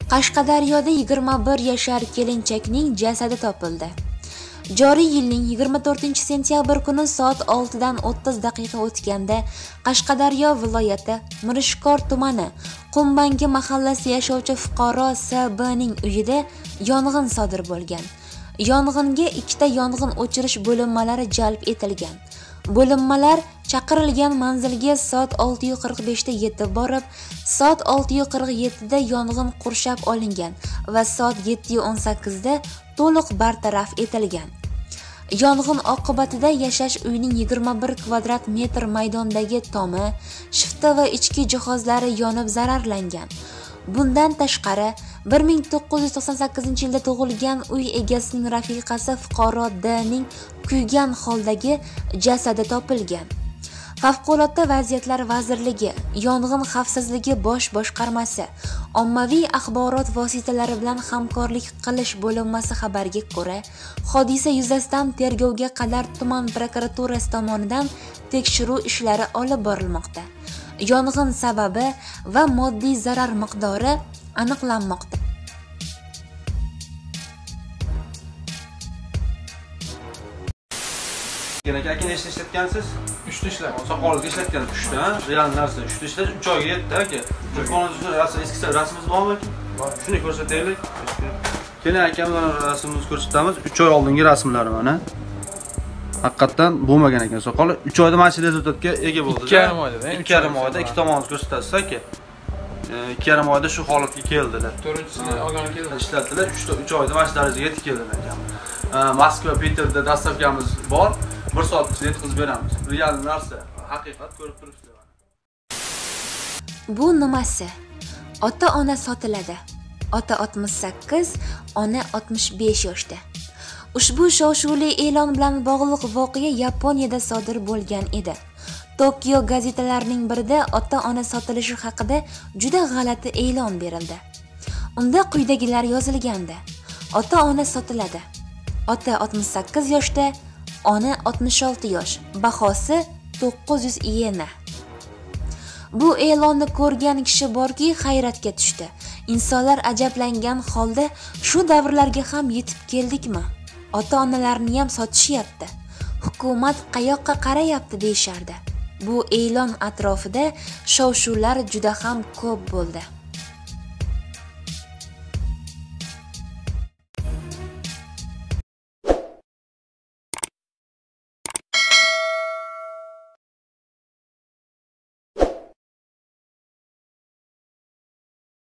Qashqadaryoda 21 yashar kelinchakning jasadi topildi. Joriy yilning 24-sentyabr kuni soat 6 dan 30 daqiqa o'tganda Qashqadaryo viloyati Mirishkor tumani Qumbangi mahallasida yashovchi fuqaro S.B.ning uyida yong'in sodir bo'lgan. Yong'inga ikkita yong'in o'chirish bo'linmalari jalb etilgan. Bo'linmalar chaqirilgan manzilga soat 6:45 da yetib borib, soat 6:47 da yong'in qurshab olingan va soat 7:18 da to'liq bartaraf etilgan. Yong'in oqibatida yashash uyning 21 kvadrat metr maydondagi tomi, shifta va ichki jihozlari yonib zararlangan. Bundan tashqari 1998-yilda tug'ilgan uy egasining rafiqasi fuqaro D.ning kuygan holdagi jasadi topilgan. Favqulodda vaziyatlar vazirligi, Yong'in xavfsizligi bosh boshqarmasi, ommaviy axborot vositalari bilan hamkorlik qilish bo'linmasi xabariga ko'ra, hodisa yuzasidan tergovga qadar tuman prokuraturasi tomonidan tekshiruv ishlari olib borilmoqda. Yong'in sababi va moddiy zarar miqdori aniqlanmoqda. Akini ishlatgansiz? 3 ta ishlab. Soqolga ishlatgan 3 ta, real narsa. 3 ta ishlash 3 oyga yetdi aka. Telefoningizda eski rasmingiz bormi? Bor. Shuni ko'rsataylik. Keling aka, mana rasmimizni ko'rsatamiz. 3 oy oldingi rasmlari mana. Haqiqatan bo'lmagan ekan soqoli. 3 oyda mana shu rezultatga ega bo'ldi. 2,5 oyda. 2,5 oyda ikki tomonimiz ko'rsatasiz aka. 2,5 oyda shu holatga keldilar. 4-chisini olgan keldi. Ishlatdilar. 3 oyda mana shu darajaga yetib keldilar ekan. Moskva, Peterda dastavkamiz bor. 1 soat ichida yetkazib beramiz. Real narsa, haqiqat ko'rib turibsiz. Bu nimasi? Ota-ona sotiladi. Ota 68, ona 65 yoshda. Ushbu shov-shuvli e'lon bilan bog'liq voqea Yaponiyada sodir bo'lgan edi. Tokio gazetalarining birida ota-ona sotilishi haqida juda g'alati e'lon berildi. Unda quyidagilar yozilgandi. Ota-ona sotiladi. Ota 68 yoshda, ona 66 yosh. Bahosi 900 yena. Bu e'lonni ko'rgan kishi borki, hayratga tushdi. Insonlar ajablangan holda shu davrlarga ham yetib keldikmi? Ota-onalarni ham sotishyapti. Hukumat qayoqqa qarayapti deyishardi. Bu e'lon atrofida shov-shuvlar juda ham ko'p bo'ldi.